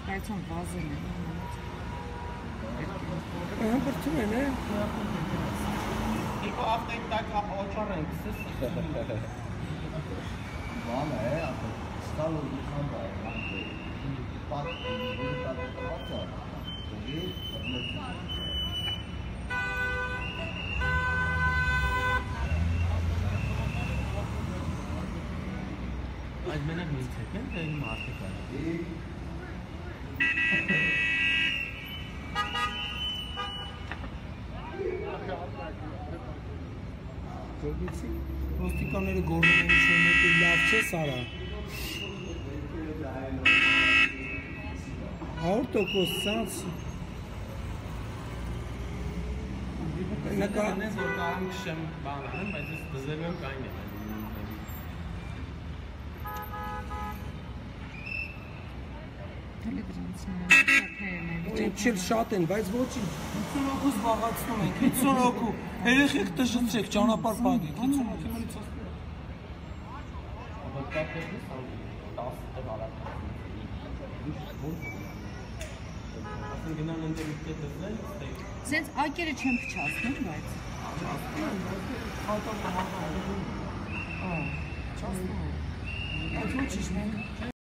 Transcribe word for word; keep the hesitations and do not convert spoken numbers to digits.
Բայց ան վազեն է։ Ահա բրդում են, է։ Tipo, after that, ocho ranks. Valla é, está no canto, pat, आज मैंने मिल सके तो ये मार्केट का Գողեցի ոստիկանները գորնում են շոմետի լավ չէ սարա հարյուր տոկոս սանց նկա անես որ կարամ քշեմ բան անեմ բայց ես դզել եմ կային եմ Չիլ շատ են, բայց ոչինչ հինգ հոգու զբաղացնում ենք, հինգ հոգու երեխեք տժծեք, ճանապարհ փակեք, հինգ հոգու մենից Սենց ակերը չեմ փչացնում, բայց Չասնում եմ, բայց ոչինչ մենք